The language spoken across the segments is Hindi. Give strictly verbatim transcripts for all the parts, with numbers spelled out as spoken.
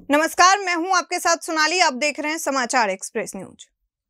नमस्कार, मैं हूं आपके साथ सोनाली। आप देख रहे हैं समाचार एक्सप्रेस न्यूज।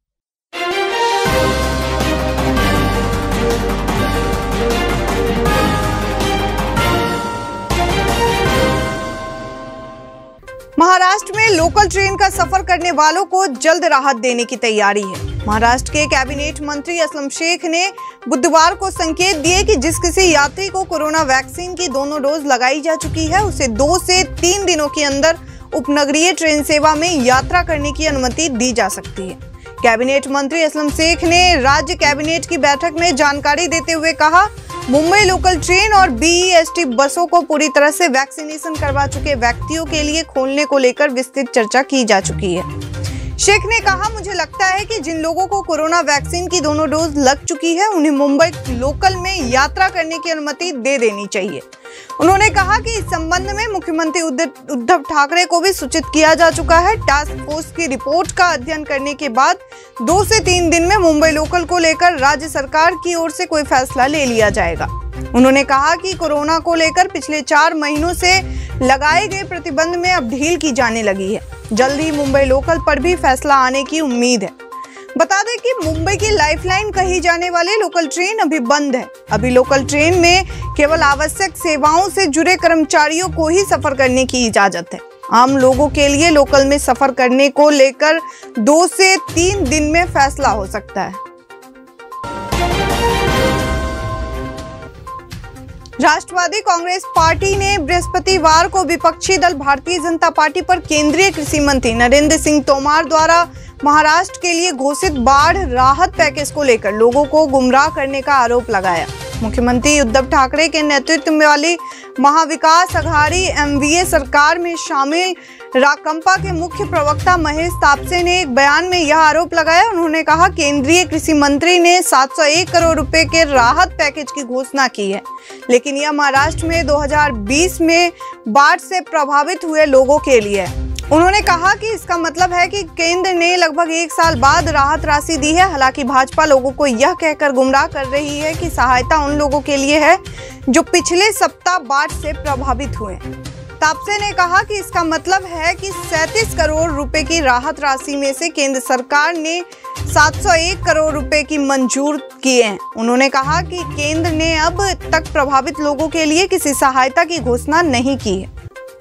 महाराष्ट्र में लोकल ट्रेन का सफर करने वालों को जल्द राहत देने की तैयारी है। महाराष्ट्र के कैबिनेट मंत्री असलम शेख ने बुधवार को संकेत दिए कि जिस किसी यात्री को कोरोना वैक्सीन की दोनों डोज लगाई जा चुकी है, उसे दो से तीन दिनों के अंदर उपनगरीय ट्रेन सेवा में यात्रा करने की अनुमति दी जा सकती है। कैबिनेट मंत्री असलम शेख ने राज्य कैबिनेट की बैठक में जानकारी देते हुए कहा, मुंबई लोकल ट्रेन और बीईएसटी बसों को पूरी तरह से वैक्सीनेशन करवा चुके व्यक्तियों के लिए खोलने को लेकर विस्तृत चर्चा की जा चुकी है। शेख ने कहा, मुझे लगता है कि जिन लोगों को कोरोना वैक्सीन की दोनों डोज लग चुकी है, उन्हें मुंबई लोकल में यात्रा करने की अनुमति दे देनी चाहिए। उन्होंने कहा कि इस संबंध में मुख्यमंत्री उद्धव ठाकरे को भी सूचित किया जा चुका है। टास्क फोर्स की रिपोर्ट का अध्ययन करने के बाद दो से तीन दिन में मुंबई लोकल को लेकर राज्य सरकार की ओर से कोई फैसला ले लिया जाएगा। उन्होंने कहा कि कोरोना को लेकर पिछले चार महीनों से लगाए गए प्रतिबंध में अब ढील की जाने लगी है। जल्द ही मुंबई लोकल पर भी फैसला आने की उम्मीद है। बता दें कि मुंबई की लाइफलाइन कही जाने वाली लोकल ट्रेन अभी बंद है। अभी लोकल ट्रेन में केवल आवश्यक सेवाओं से जुड़े कर्मचारियों को ही सफर करने की इजाजत है। आम लोगों के लिए लोकल में सफर करने को लेकर दो से तीन दिन में फैसला हो सकता है। राष्ट्रवादी कांग्रेस पार्टी ने बृहस्पतिवार को विपक्षी दल भारतीय जनता पार्टी पर केंद्रीय कृषि मंत्री नरेंद्र सिंह तोमर द्वारा महाराष्ट्र के लिए घोषित बाढ़ राहत पैकेज को लेकर लोगों को गुमराह करने का आरोप लगाया। मुख्यमंत्री उद्धव ठाकरे के नेतृत्व में वाली महाविकास अघाड़ी एमवीए सरकार में शामिल राकंपा के मुख्य प्रवक्ता महेश तापसे ने एक बयान में यह आरोप लगाया। उन्होंने कहा, केंद्रीय कृषि मंत्री ने सात सौ एक करोड़ रुपए के राहत पैकेज की घोषणा की है, लेकिन यह महाराष्ट्र में दो हज़ार बीस में बाढ़ से प्रभावित हुए लोगों के लिए है। उन्होंने कहा कि इसका मतलब है कि केंद्र ने लगभग एक साल बाद राहत राशि दी है। हालांकि भाजपा लोगों को यह कहकर गुमराह कर रही है कि सहायता उन लोगों के लिए है जो पिछले सप्ताह बाढ़ से प्रभावित हुए। तापसे ने कहा कि इसका मतलब है कि सैंतीस करोड़ रुपए की राहत राशि में से केंद्र सरकार ने सात सौ एक करोड़ रुपए की मंजूर किए हैं। उन्होंने कहा कि केंद्र ने अब तक प्रभावित लोगों के लिए किसी सहायता की घोषणा नहीं की है।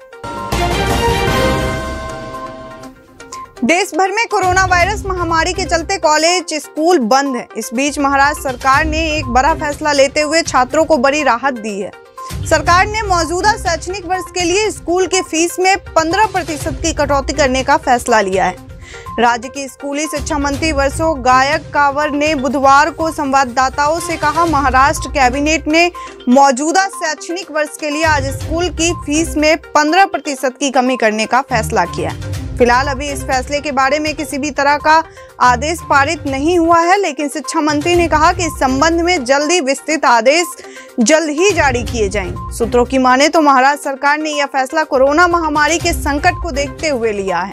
देश भर में कोरोना वायरस महामारी के चलते कॉलेज स्कूल बंद है। इस बीच महाराष्ट्र सरकार ने एक बड़ा फैसला लेते हुए छात्रों को बड़ी राहत दी है। सरकार ने मौजूदा शैक्षणिक वर्ष के लिए स्कूल के फीस में पंद्रह प्रतिशत की कटौती करने का फैसला लिया है। राज्य की स्कूली शिक्षा मंत्री वर्षो गायकवाड़ ने बुधवार को संवाददाताओं से कहा, महाराष्ट्र कैबिनेट ने मौजूदा शैक्षणिक वर्ष के लिए आज स्कूल की फीस में पंद्रह प्रतिशत की कमी करने का फैसला किया। फिलहाल अभी इस फैसले के बारे में किसी भी तरह का आदेश पारित नहीं हुआ है, लेकिन शिक्षा मंत्री ने कहा कि इस संबंध में जल्द ही विस्तृत आदेश जल्द ही जारी किए जाएंगे। सूत्रों की माने तो महाराष्ट्र सरकार ने यह फैसला कोरोना महामारी के संकट को देखते हुए लिया है।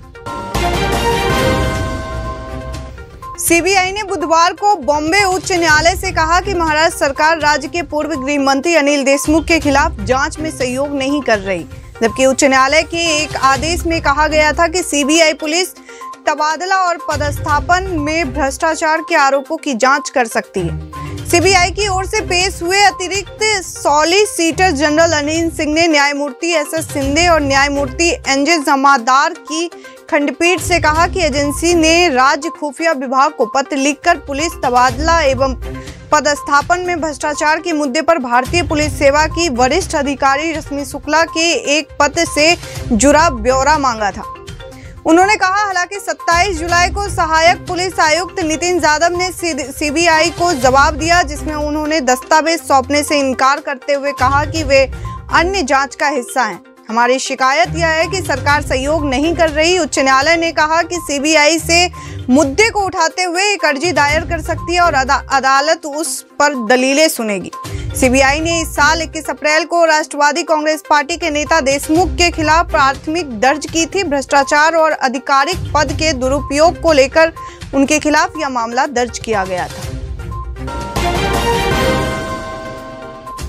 सीबीआई ने बुधवार को बॉम्बे उच्च न्यायालय से कहा कि महाराष्ट्र सरकार राज्य के पूर्व गृह मंत्री अनिल देशमुख के खिलाफ जांच में सहयोग नहीं कर रही, जबकि उच्च न्यायालय के एक आदेश में कहा गया था कि सीबीआई पुलिस तबादला और पदस्थापन में भ्रष्टाचार के आरोपों की जांच कर सकती है। सीबीआई की ओर से पेश हुए अतिरिक्त सॉलिसिटर जनरल अनिल सिंह ने न्यायमूर्ति एस एस शिंदे और न्यायमूर्ति एनजे जमादार की खंडपीठ से कहा कि एजेंसी ने राज्य खुफिया विभाग को पत्र लिखकर पुलिस तबादला एवं पदस्थापन में भ्रष्टाचार के मुद्दे पर भारतीय पुलिस सेवा की वरिष्ठ अधिकारी रश्मि शुक्ला के एक पत्र से जुड़ा ब्यौरा मांगा था। उन्होंने कहा, हालांकि सत्ताईस जुलाई को सहायक पुलिस आयुक्त नितिन यादव ने सीबीआई को जवाब दिया, जिसमें उन्होंने दस्तावेज सौंपने से इनकार करते हुए कहा कि वे अन्य जांच का हिस्सा हैं। हमारी शिकायत यह है कि सरकार सहयोग नहीं कर रही। उच्च न्यायालय ने कहा कि सीबीआई से मुद्दे को उठाते हुए एक अर्जी दायर कर सकती है और अदा, अदालत उस पर दलीलें सुनेगी। सीबीआई ने इस साल इक्कीस अप्रैल को राष्ट्रवादी कांग्रेस पार्टी के नेता देशमुख के खिलाफ प्राथमिक दर्ज की थी। भ्रष्टाचार और आधिकारिक पद के दुरुपयोग को लेकर उनके खिलाफ यह मामला दर्ज किया गया था।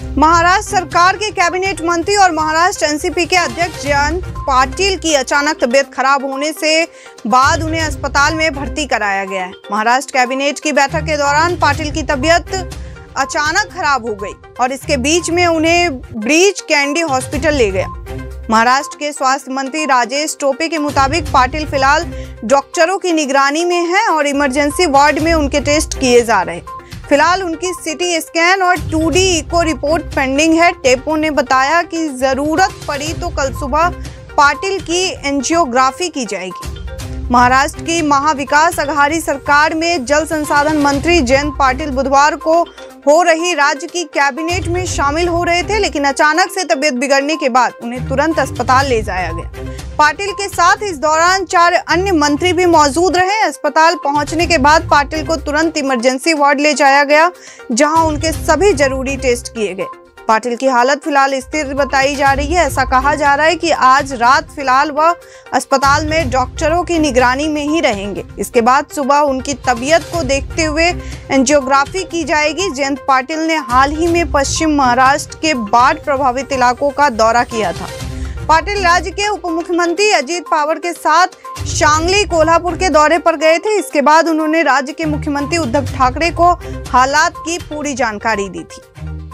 महाराष्ट्र सरकार के कैबिनेट मंत्री और महाराष्ट्र एनसीपी के अध्यक्ष जयंत पाटिल की अचानक तबीयत खराब होने से बाद उन्हें अस्पताल में भर्ती कराया गया है। महाराष्ट्र कैबिनेट की बैठक के दौरान पाटिल की तबीयत अचानक खराब हो गई और इसके बीच में उन्हें ब्रीच कैंडी हॉस्पिटल ले गया। महाराष्ट्र के स्वास्थ्य मंत्री राजेश टोपे के मुताबिक पाटिल फिलहाल डॉक्टरों की निगरानी में है और इमरजेंसी वार्ड में उनके टेस्ट किए जा रहे हैं। फिलहाल उनकी सीटी स्कैन और two D echo report pending है। टेपो ने बताया कि जरूरत पड़ी तो कल सुबह पाटिल की एंजियोग्राफी की जाएगी। महाराष्ट्र की महाविकास अघाड़ी सरकार में जल संसाधन मंत्री जयंत पाटिल बुधवार को हो रही राज्य की कैबिनेट में शामिल हो रहे थे, लेकिन अचानक से तबीयत बिगड़ने के बाद उन्हें तुरंत अस्पताल ले जाया गया। पाटिल के साथ इस दौरान चार अन्य मंत्री भी मौजूद रहे। अस्पताल पहुंचने के बाद पाटिल को तुरंत इमरजेंसी वार्ड ले जाया गया, जहां उनके सभी जरूरी टेस्ट किए गए। पाटिल की हालत फिलहाल स्थिर बताई जा रही है। ऐसा कहा जा रहा है कि आज रात फिलहाल वह अस्पताल में डॉक्टरों की निगरानी में ही रहेंगे। इसके बाद सुबह उनकी तबीयत को देखते हुए एंजियोग्राफी की जाएगी। जयंत पाटिल ने हाल ही में पश्चिम महाराष्ट्र के बाढ़ प्रभावित इलाकों का दौरा किया था। पाटिल राज्य के उप मुख्यमंत्री अजीत पवार के साथ सांगली कोल्हापुर के दौरे पर गए थे। इसके बाद उन्होंने राज्य के मुख्यमंत्री उद्धव ठाकरे को हालात की पूरी जानकारी दी थी।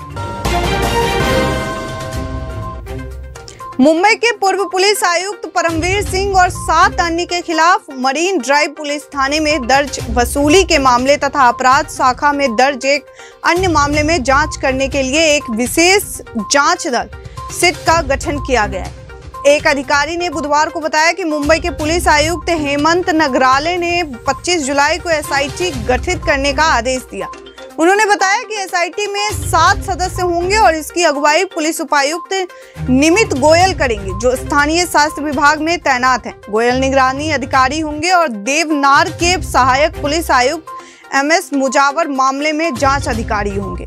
मुंबई के पूर्व पुलिस आयुक्त परमवीर सिंह और सात अन्य के खिलाफ मरीन ड्राइव पुलिस थाने में दर्ज वसूली के मामले तथा अपराध शाखा में दर्ज एक अन्य मामले में जांच करने के लिए एक विशेष जांच दल सिट का गठन किया गया है। एक अधिकारी ने बुधवार को बताया कि मुंबई के पुलिस आयुक्त हेमंत नगराले ने पच्चीस जुलाई को एसआईटी गठित करने का आदेश दिया। उन्होंने बताया कि एसआईटी में सात सदस्य होंगे और इसकी अगुवाई पुलिस उपायुक्त निमित गोयल करेंगे, जो स्थानीय स्वास्थ्य विभाग में तैनात हैं। गोयल निगरानी अधिकारी होंगे और देवनार के सहायक पुलिस आयुक्त एम एस मुजावर मामले में जांच अधिकारी होंगे।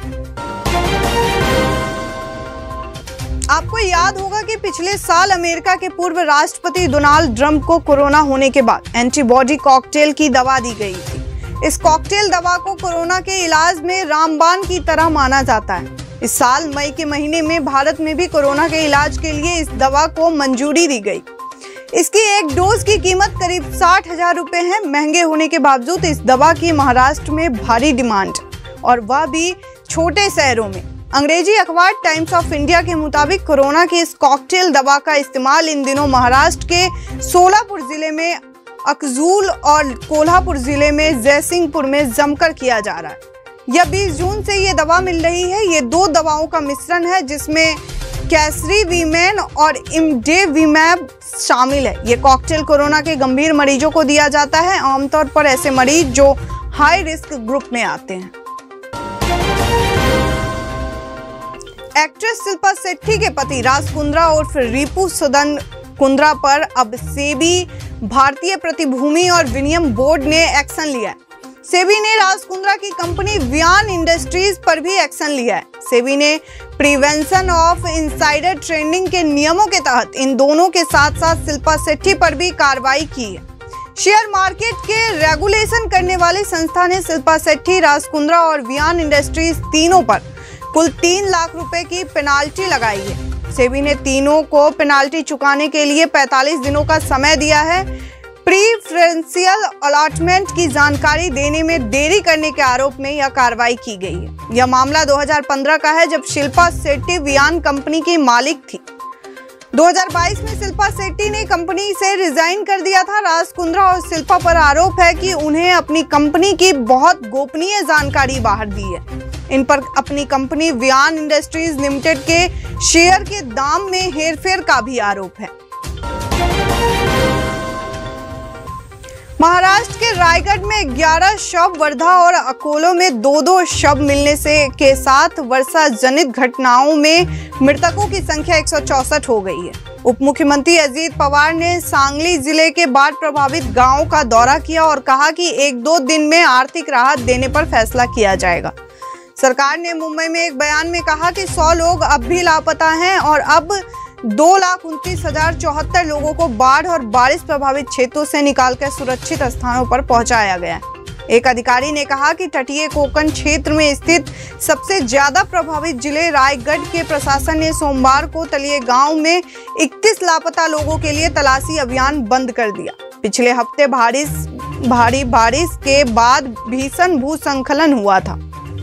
आपको याद होगा कि पिछले साल अमेरिका के पूर्व राष्ट्रपति डोनाल्ड ट्रंप को कोरोना होने के बाद एंटीबॉडी कॉकटेल की दवा दी गई थी। इस कॉकटेल दवा को कोरोना के इलाज में रामबाण की तरह माना जाता है। इस साल मई के महीने में भारत में भी कोरोना के इलाज के लिए इस दवा को मंजूरी दी गई। इसकी एक डोज की कीमत करीब साठ हजार रुपए है। महंगे होने के बावजूद इस दवा की महाराष्ट्र में भारी डिमांड, और वह भी छोटे शहरों में। अंग्रेजी अखबार टाइम्स ऑफ इंडिया के मुताबिक कोरोना की इस कॉकटेल दवा का इस्तेमाल इन दिनों महाराष्ट्र के सोलापुर जिले में अकजूल और कोल्हापुर जिले में जयसिंहपुर में जमकर किया जा रहा है। यह बीस जून से ये दवा मिल रही है। ये दो दवाओं का मिश्रण है जिसमें कैसरीवीमैन और इमडेविमैब शामिल है। ये कॉकटेल कोरोना के गंभीर मरीजों को दिया जाता है, आमतौर पर ऐसे मरीज जो हाई रिस्क ग्रुप में आते हैं। एक्ट्रेस शिल्पा शेट्टी के पति राज कुंद्रा उर्फ रिपु सुदन कुंद्रा पर अब सेबी भारतीय प्रतिभूति और विनिमय बोर्ड ने एक्शन लिया है। सेबी ने राज कुंद्रा की कंपनी वियान इंडस्ट्रीज पर भी एक्शन लिया है। सेबी ने प्रिवेंशन ऑफ इनसाइडर ट्रेडिंग के नियमों के तहत इन दोनों के साथ साथ शिल्पा शेट्टी पर भी कार्रवाई की है। शेयर मार्केट के रेगुलेशन करने वाली संस्था ने शिल्पा शेट्टी, राज कुंद्रा और वियान इंडस्ट्रीज तीनों पर कुल तीन लाख रुपए की पेनाल्टी लगाई है। सेबी ने तीनों को पेनाल्टी चुकाने के लिए पैंतालीस दिनों का समय दिया है। प्रीफरेंशियल अलॉटमेंट की जानकारी देने में देरी करने के आरोप में यह कार्रवाई की गई है। यह मामला दो हज़ार पंद्रह का है, जब शिल्पा शेट्टी वियान कंपनी की मालिक थी। दो हज़ार बाईस में शिल्पा शेट्टी ने कंपनी से रिजाइन कर दिया था। राज कुंद्रा और शिल्पा पर आरोप है कि उन्हें अपनी कंपनी की बहुत गोपनीय जानकारी बाहर दी है। इन पर अपनी कंपनी वियान इंडस्ट्रीज लिमिटेड के शेयर के दाम में हेरफेर का भी आरोप है। महाराष्ट्र के रायगढ़ में ग्यारह शव, वर्धा और अकोला में दो दो शव मिलने से के साथ वर्षा जनित घटनाओं में मृतकों की संख्या एक सौ चौसठ हो गई है। उप मुख्यमंत्री अजीत पवार ने सांगली जिले के बाढ़ प्रभावित गांवों का दौरा किया और कहा कि एक दो दिन में आर्थिक राहत देने पर फैसला किया जाएगा। सरकार ने मुंबई में एक बयान में कहा कि सौ लोग अब भी लापता हैं और अब दो लाख उनतीस हजार चौहत्तर लोगों को बाढ़ और बारिश प्रभावित क्षेत्रों से निकालकर सुरक्षित स्थानों पर पहुंचाया गया है। एक अधिकारी ने कहा कि तटीय कोंकण क्षेत्र में स्थित सबसे ज्यादा प्रभावित जिले रायगढ़ के प्रशासन ने सोमवार को तलिये गांव में इकतीस लापता लोगों के लिए तलाशी अभियान बंद कर दिया। पिछले हफ्ते बारिश भारी बारिश के बाद भीषण भूस्खलन हुआ था।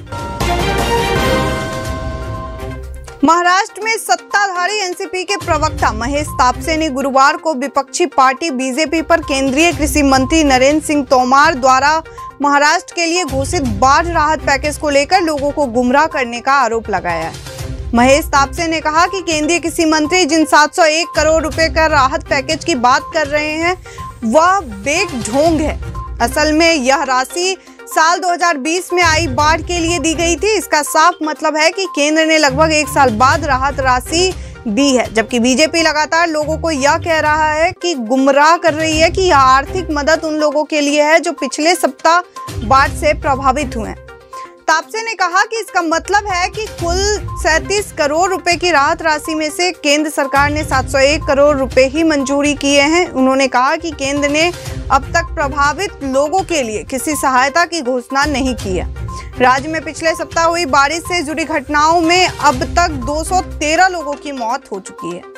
महाराष्ट्र में सत्ताधारी एनसीपी के प्रवक्ता महेश तापसे ने गुरुवार को विपक्षी पार्टी बीजेपी पर केंद्रीय कृषि मंत्री नरेंद्र सिंह तोमर द्वारा महाराष्ट्र के लिए घोषित बाढ़ राहत पैकेज को लेकर लोगों को गुमराह करने का आरोप लगाया है। महेश तापसे ने कहा कि केंद्रीय कृषि मंत्री जिन सात सौ एक करोड़ रुपए का राहत पैकेज की बात कर रहे हैं वह बेक ढोंग है। असल में यह राशि साल दो हज़ार बीस में आई बाढ़ के लिए दी गई थी। इसका साफ मतलब है कि केंद्र ने लगभग एक साल बाद राहत राशि दी है, जबकि बीजेपी लगातार लोगों को यह कह रहा है कि गुमराह कर रही है कि यह आर्थिक मदद उन लोगों के लिए है जो पिछले सप्ताह बाढ़ से प्रभावित हुए हैं। तापसे ने कहा कि इसका मतलब है कि कुल सैंतीस करोड़ रुपए की राहत राशि में से केंद्र सरकार ने सात सौ एक करोड़ रुपए ही मंजूरी किए हैं। उन्होंने कहा कि केंद्र ने अब तक प्रभावित लोगों के लिए किसी सहायता की घोषणा नहीं की है। राज्य में पिछले सप्ताह हुई बारिश से जुड़ी घटनाओं में अब तक दो सौ तेरह लोगों की मौत हो चुकी है।